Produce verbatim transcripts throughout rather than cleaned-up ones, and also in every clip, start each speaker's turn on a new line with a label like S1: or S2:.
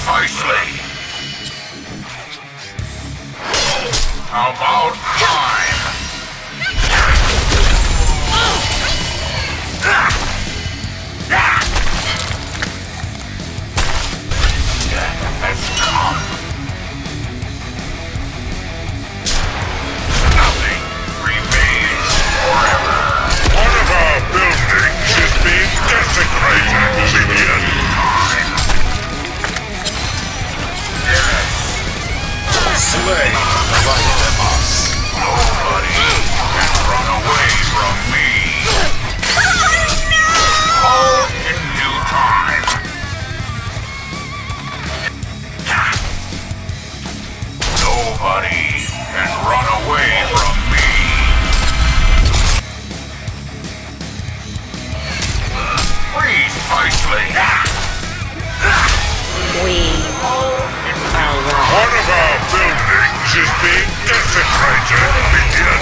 S1: Precisely. About time. Has come. Nothing remains forever.
S2: One of our buildings is being desecrated, Lillian.
S1: Yes.
S2: Slay us.
S1: Nobody can run away from me. All in due time. Nobody can run away from me. Precisely.
S3: We are one.
S2: One of our buildings is being desecrated, Lillian.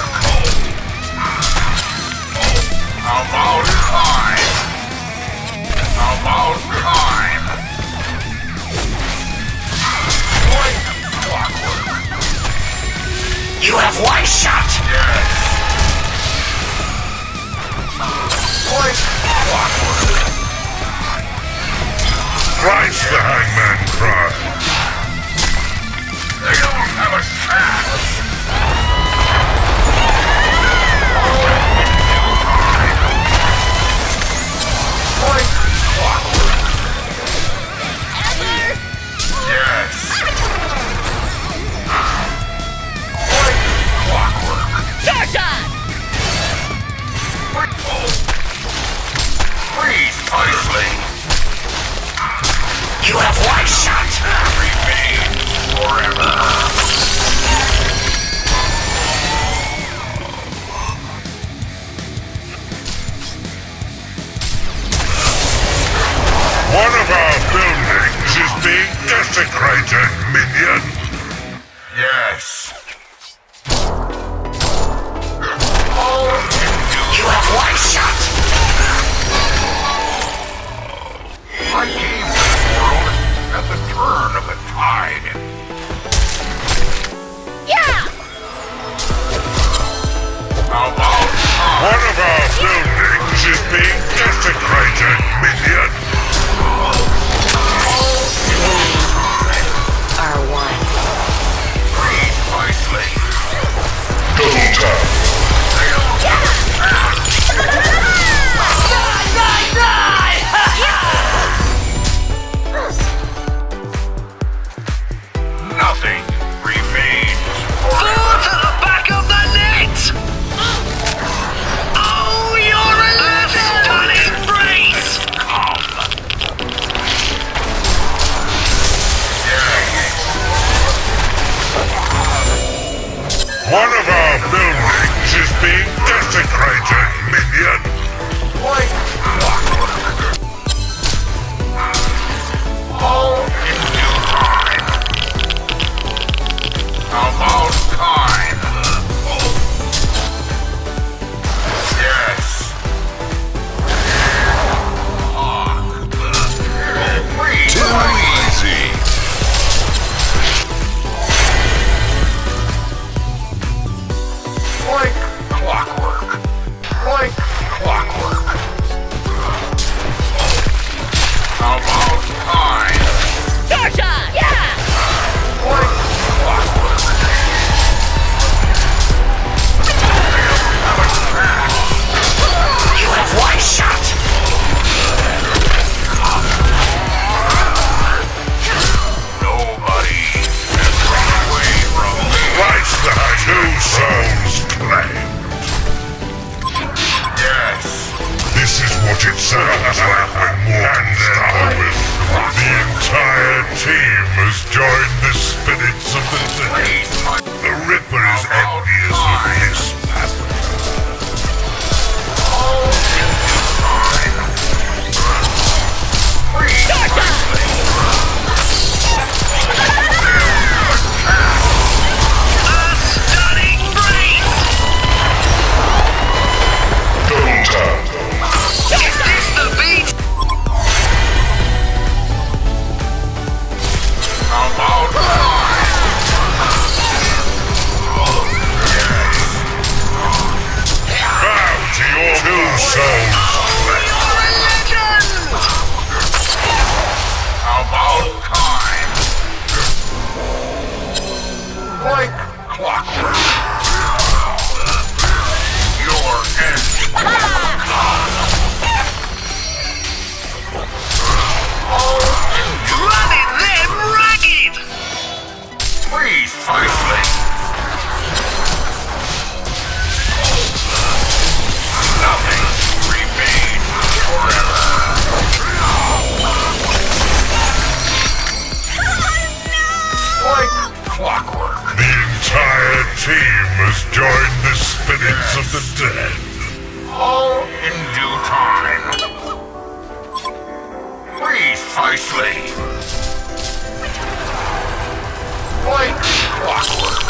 S1: About time. About time. Like clockwork.
S3: You have one shot.
S1: Yes. Like clockwork.
S2: Thrice the hangman cried.
S1: They don't have a chance. Like clockwork. Yes. Like clockwork.
S3: Shotgun!
S1: Precisely.
S3: You have one shot.
S1: Remain forever.
S2: One of our buildings is being desecrated, minion.
S1: Yes. All in due
S3: You have one shot.
S1: I came to this world at the turn of the tide.
S3: Yeah!
S1: About time.
S2: One of our buildings is being desecrated, minion.
S3: Are one.
S1: Precisely.
S2: Double tap.
S1: They don't have a chance. Nothing remains forever.
S4: To the back of the net! Oh, you're a stunning brace!
S1: Come. Yes.
S2: One of our buildings is being desecrated, minion.
S1: Like clockwork. All in due time. About time. Yes. Too easy. Like clockwork. Like clockwork. About time.
S3: Shotgun! Yeah!
S1: Like clockwork. They don't have a chance.
S3: You have one shot.
S1: Nobody can run away from me.
S2: Thrice the two souls claimed.
S1: Yes.
S2: This is what it sounds like when Morgan started with the entire team souls.
S1: About time. Like clockwork. Your end.
S4: Running them ragged!
S1: Precisely. Nothing remains forever. Like clockwork.
S2: The entire team has joined the spirits of the dead.
S1: All in due time. Precisely. Like clockwork.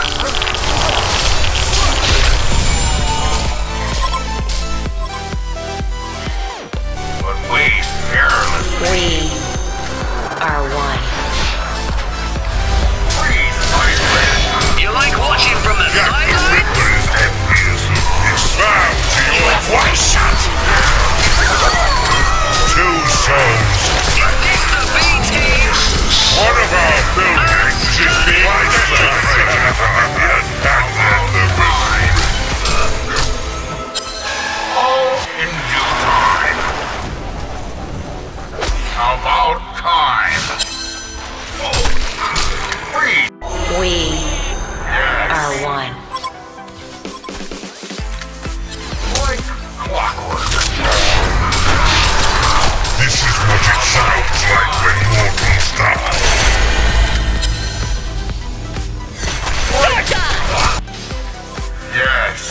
S1: But we fearlessly.
S3: We are one.
S1: Precisely.
S4: You like watching from the
S2: Jack the
S4: sidelines?
S2: Ripper is envious of this. Bow to your
S3: One shot.
S2: two souls.
S4: Is this the B team?
S2: One of our buildings is being desecrated. And then the rest.
S1: All in due time. About time. Free.
S3: We
S1: Yes.
S3: are one.
S1: Like clockwork.
S2: This is what it sounds like when mortals die.
S1: Yes.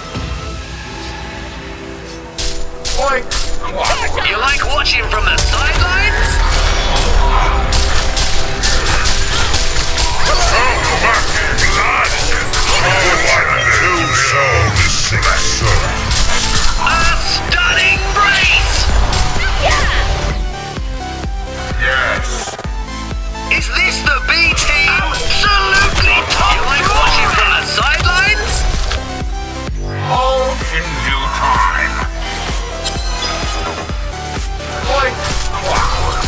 S1: Like clockwork.
S4: You like watching from the sidelines?
S2: Oh, my blood! Oh, one of two souls, six souls.
S4: A stunning brace!
S1: Yes.
S4: Is this the B team? Absolutely top! You like watching from the sidelines?
S1: All in due time. Like clockwork.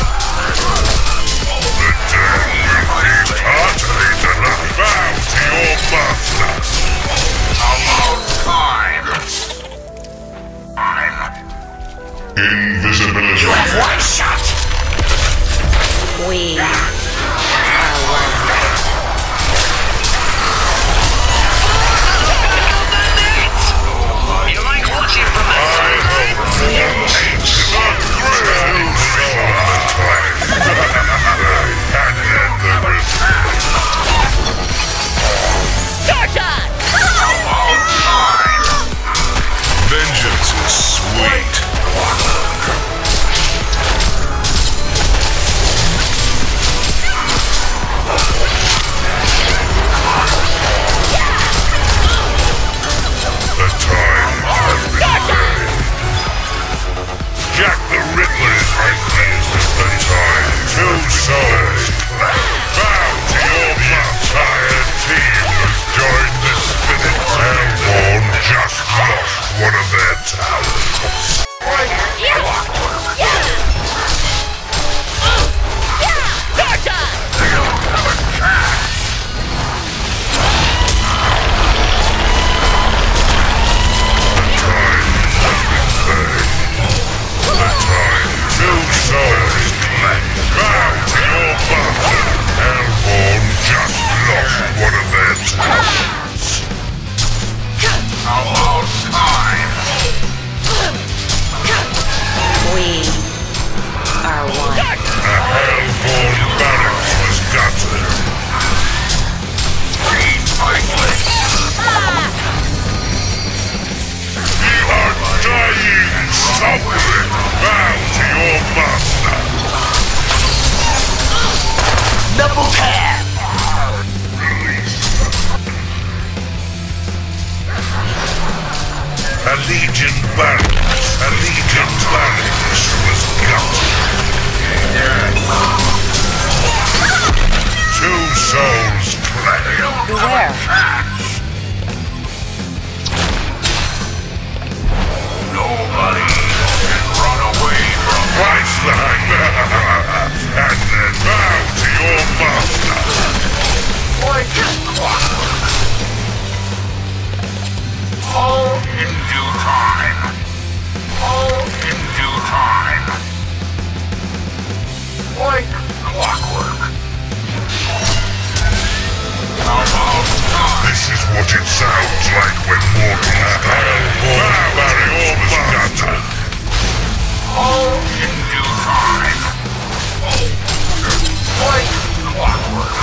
S2: The dead refuse heartily to not bow to your master.
S1: About time. Time.
S2: Invisibility.
S3: One shot. We are one.
S4: You like watching from the
S2: I
S4: sidelines?
S2: hope the grim soul on the time. And then the rest.
S3: Starshot.
S1: About time.
S2: Vengeance is sweet. The time has been paid. Jack the Ripper is envious of the time. Two souls. Bow to your entire team has joined the spirits. Hellborn just lost one of their towers.
S1: Like clockwork.
S3: Starshot.
S1: They don't have a chance.
S2: The time, two souls claim. Bow to your master. Hellborn just lost one of their towers.
S1: About time.
S3: We are one.
S2: A Hellborn barracks was gutted.
S1: Precisely.
S2: You are dying, suffering. Bow to your master.
S4: Double tap!
S2: A Legion barracks, a Legion barracks was gutted. Two souls claim.
S3: Beware.
S1: Nobody in due time. All in due time. Like clockwork. How about time?
S2: This is what it sounds like when mortals die. Bury all matter.
S1: All in due time. Like clockwork.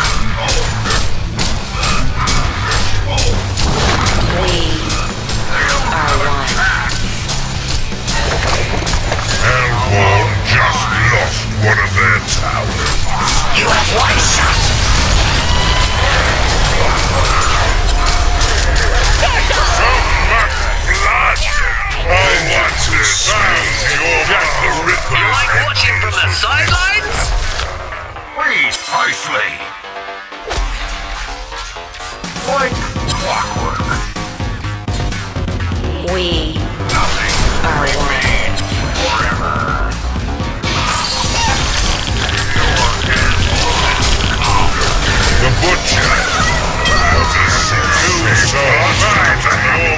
S3: We are one.
S2: Hellborn just lost one of their towers.
S4: You have one shot.
S2: So much blood! I want to sound your just the ripple.
S4: You like watching from the sidelines?
S1: Precisely. Like clockwork.
S3: We
S1: Nothing
S3: are one.
S1: remains forever.
S2: The butcher of the six souls.